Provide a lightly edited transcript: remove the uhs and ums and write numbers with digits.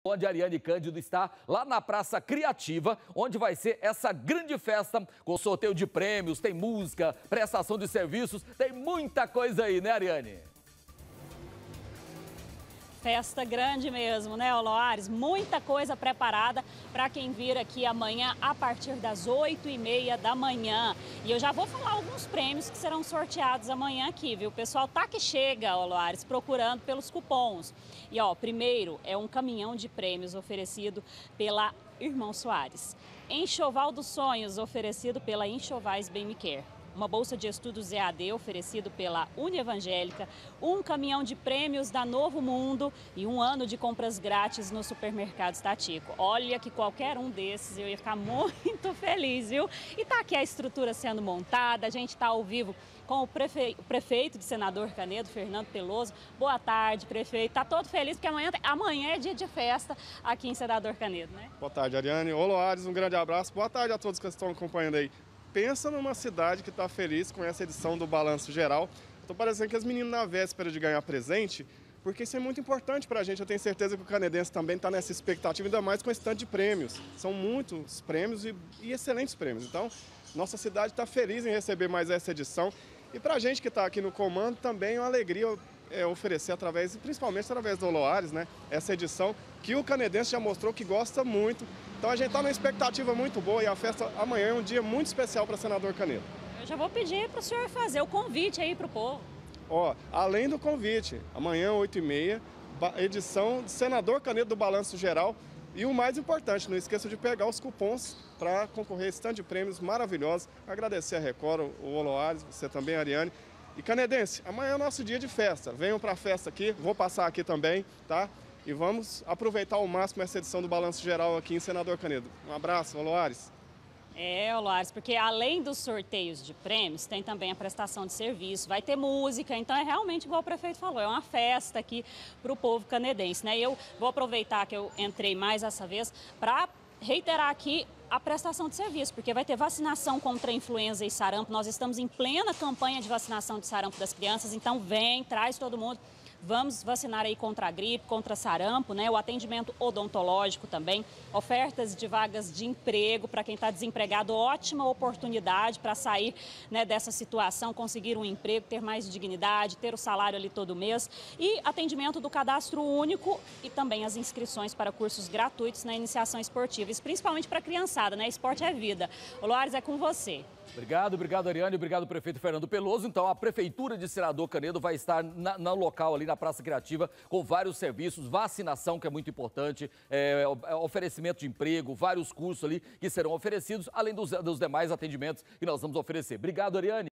Onde a Ariane Cândido está, lá na Praça Criativa, onde vai ser essa grande festa com sorteio de prêmios, tem música, prestação de serviços, tem muita coisa aí, né, Ariane? Festa grande mesmo, né, Loares? Muita coisa preparada para quem vir aqui amanhã a partir das 8h30 da manhã. E eu já vou falar alguns prêmios que serão sorteados amanhã aqui, viu? O pessoal tá que chega, Loares, procurando pelos cupons. E, ó, primeiro é um caminhão de prêmios oferecido pela Irmão Soares. Enxoval dos Sonhos, oferecido pela Enxovais Bem Me Quer. Uma bolsa de estudos EAD oferecido pela Unievangélica, um caminhão de prêmios da Novo Mundo e um ano de compras grátis no supermercado Statico. Olha que qualquer um desses eu ia ficar muito feliz, viu? E tá aqui a estrutura sendo montada, a gente tá ao vivo com o prefeito de Senador Canedo, Fernando Peloso. Boa tarde, prefeito. Tá todo feliz porque amanhã é dia de festa aqui em Senador Canedo, né? Boa tarde, Ariane. Ô, Loares, um grande abraço. Boa tarde a todos que estão acompanhando aí. Pensa numa cidade que está feliz com essa edição do Balanço Geral. Estou parecendo que as meninas na véspera de ganhar presente, porque isso é muito importante para a gente. Eu tenho certeza que o canedense também está nessa expectativa, ainda mais com esse tanto de prêmios. São muitos prêmios e excelentes prêmios. Então, nossa cidade está feliz em receber mais essa edição. E para a gente que está aqui no comando, também é uma alegria oferecer, principalmente através do Loares, né, essa edição que o canedense já mostrou que gosta muito. Então a gente está numa expectativa muito boa e a festa amanhã é um dia muito especial para Senador Canedo. Eu já vou pedir para o senhor fazer o convite aí para o povo. Ó, além do convite, amanhã 8h30, edição de Senador Canedo do Balanço Geral. E o mais importante, não esqueça de pegar os cupons para concorrer a esse tanto de prêmios maravilhosos. Agradecer a Record, o Loares, você também, Ariane. E canedense, amanhã é o nosso dia de festa. Venham para a festa aqui, vou passar aqui também, tá? E vamos aproveitar ao máximo essa edição do Balanço Geral aqui em Senador Canedo. Um abraço, Loares. Loares, porque além dos sorteios de prêmios, tem também a prestação de serviço, vai ter música, então é realmente igual o prefeito falou, é uma festa aqui para o povo canedense, né? Eu vou aproveitar que eu entrei mais essa vez para reiterar aqui a prestação de serviço, porque vai ter vacinação contra a influenza e sarampo. Nós estamos em plena campanha de vacinação de sarampo das crianças, então vem, traz todo mundo. Vamos vacinar aí contra a gripe, contra sarampo, né? O atendimento odontológico também, ofertas de vagas de emprego para quem está desempregado, ótima oportunidade para sair, né, dessa situação, conseguir um emprego, ter mais dignidade, ter o salário ali todo mês e atendimento do cadastro único e também as inscrições para cursos gratuitos na iniciação esportiva, isso principalmente para a criançada, né? Esporte é vida. O Loares, é com você. Obrigado, Ariane, obrigado, prefeito Fernando Peloso. Então, a Prefeitura de Senador Canedo vai estar no local ali na Praça Criativa com vários serviços, vacinação, que é muito importante, oferecimento de emprego, vários cursos ali que serão oferecidos, além dos demais atendimentos que nós vamos oferecer. Obrigado, Ariane.